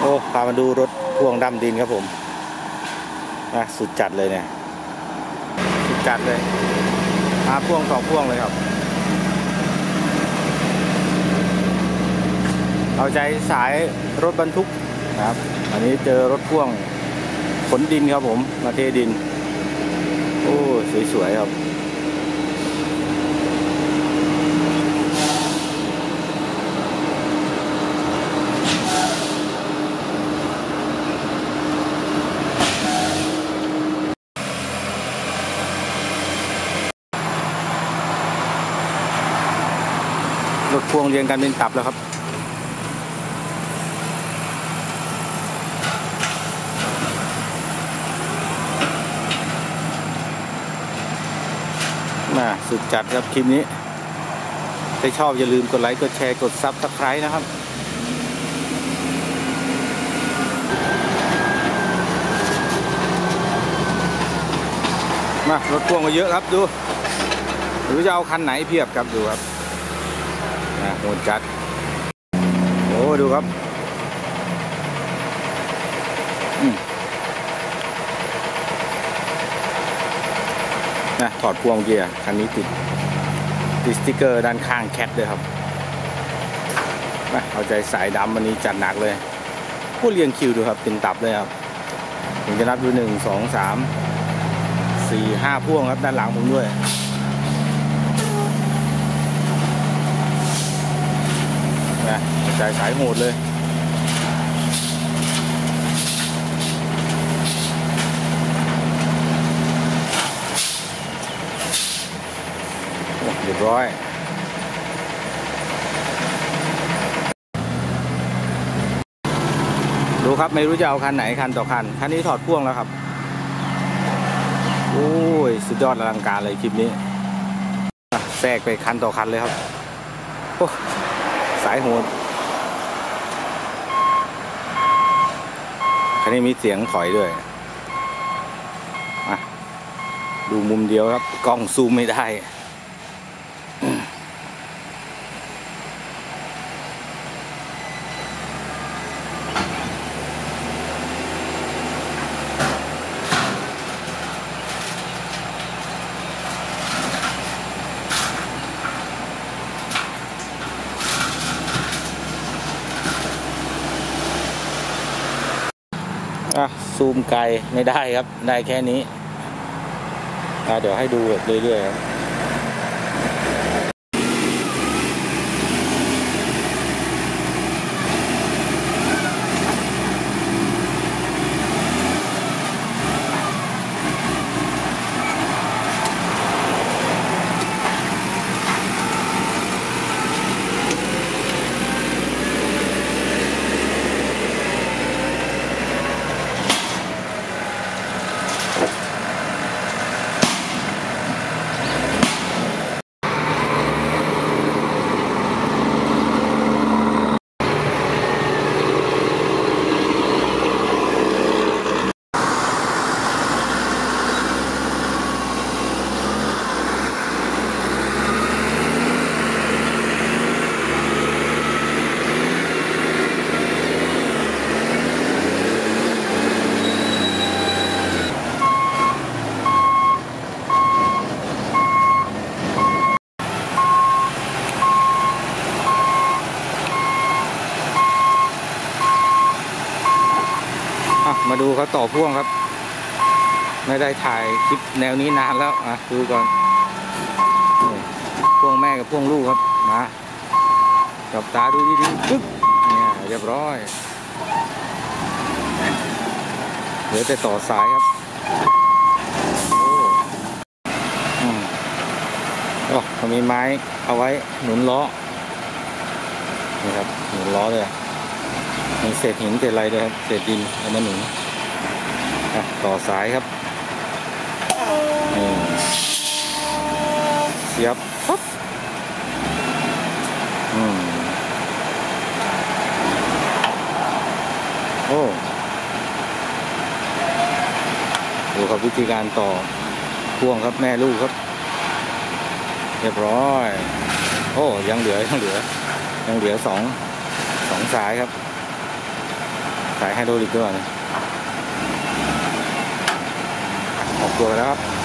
โอ้พามาดูรถพ่วงดำดินครับผมนะสุดจัดเลยเนี่ยสุดจัดเลยมาพ่วง2 พ่วงเลยครับเอาใจสายรถบรรทุกนะครับอันนี้เจอรถพ่วงขนดินครับผมมาเทดินโอ้สวยๆครับรถพ่วงเรียงกันเป็นตับแล้วครับมาสุดจัดครับคลิปนี้ถ้าชอบอย่าลืมกดไลค์กดแชร์กดซับสไครต์นะครับมารถพ่วงมาเยอะครับดูหรือจะเอาคันไหนเพียบครับดูครับโหดจัดโอ้ดูครับถอดพวงเกียร์คันนี้ติดสติ๊กเกอร์ด้านข้างแคทด้วยครับเอาใจสายดำวันนี้จัดหนักเลยผู้เรียงคิวดูครับเป็นตับเลยครับผมจะนับดู1 2 3 4 5 พ่วงครับด้านหลังผมด้วยใจสายโหดเลยเรียบร้อยดูครับไม่รู้จะเอาคันไหนคันต่อคันนี้ถอดพ่วงแล้วครับโอ้ยสุดยอดอลังการเลยคลิปนี้แทรกไปคันต่อคันเลยครับโอ้สายโหดคันนี้มีเสียงถอยด้วยดูมุมเดียวครับกล้องซูมไม่ได้ซูมไกลไม่ได้ครับได้แค่นี้เดี๋ยวให้ดูเรื่อยๆครับมาดูเขาต่อพ่วงครับไม่ได้ถ่ายคลิปแนวนี้นานแล้วดูก่อนพ่วงแม่กับพ่วงลูกครับมาจับตาดูดีๆปึ๊บเนี่ยเรียบร้อยเหลือแต่ต่อสายครับเขามีไม้เอาไว้หนุนล้อนี่ครับหนุนล้อเลยมีเศษหินเศษอะไรด้วยครับเศษดินเอามาหนุนต่อสายครับเสียบปั๊บโอ้ดูครับวิธีการต่อพ่วงครับแม่ลูกครับเรียบร้อยโอ้ยังเหลือ2 สายครับสายไฮดรอลิกด้วยนะออกตัวไปแล้วครับ